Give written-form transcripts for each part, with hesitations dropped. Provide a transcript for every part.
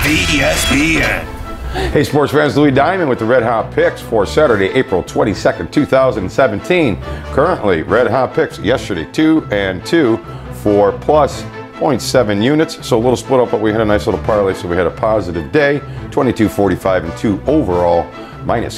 ESPN. Hey sports fans, Louis Diamond with the Red Hot Picks for Saturday, April 22nd, 2017. Currently, Red Hot Picks yesterday 2 and 2 for plus 0.7 units. So a little split up, but we had a nice little parlay, so we had a positive day. 22.45 and 2 overall, minus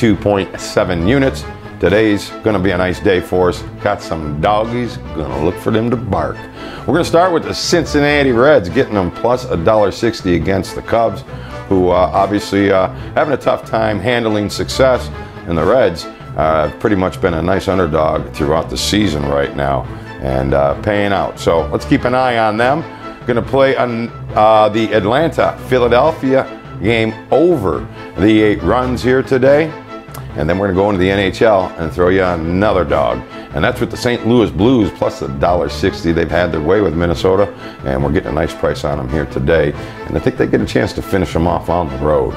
32.7 units. Today's gonna be a nice day for us. Got some doggies, gonna look for them to bark. We're gonna start with the Cincinnati Reds, getting them plus $1.60 against the Cubs, who obviously having a tough time handling success. And the Reds have pretty much been a nice underdog throughout the season right now and paying out. So let's keep an eye on them. Gonna play on the Atlanta-Philadelphia game over the 8 runs here today. And then we're gonna go into the NHL and throw you another dog. And that's with the St. Louis Blues plus $1.60. They've had their way with Minnesota, and we're getting a nice price on them here today. And I think they get a chance to finish them off on the road.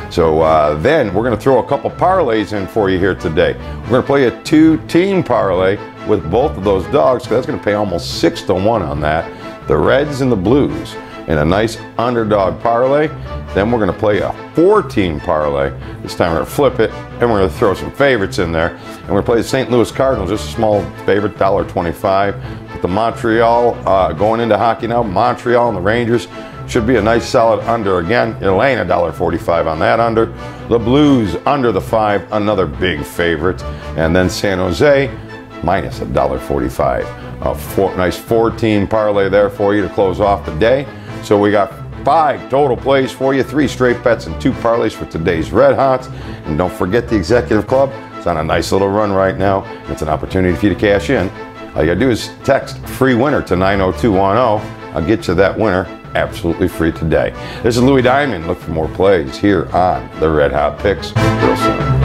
So then we're gonna throw a couple parlays in for you here today. We're gonna play a 2-team parlay with both of those dogs, because that's gonna pay almost 6-1 on that. The Reds and the Blues in a nice underdog parlay. Then we're gonna play a 4-team parlay. This time we're gonna flip it, and we're gonna throw some favorites in there. And we're gonna play the St. Louis Cardinals, just a small favorite, $1.25. With the Montreal, going into hockey now, Montreal and the Rangers should be a nice solid under again. Atlanta, $1.45 on that under. The Blues under the 5, another big favorite. And then San Jose, minus $1.45. A nice 4-team parlay there for you to close off the day. So we got 5 total plays for you, 3 straight bets and 2 parlays for today's Red Hots. And don't forget the Executive Club. It's on a nice little run right now. It's an opportunity for you to cash in. All you gotta do is text free winner to 90210. I'll get you that winner absolutely free today. This is Louis Diamond. Look for more plays here on the Red Hot Picks real soon.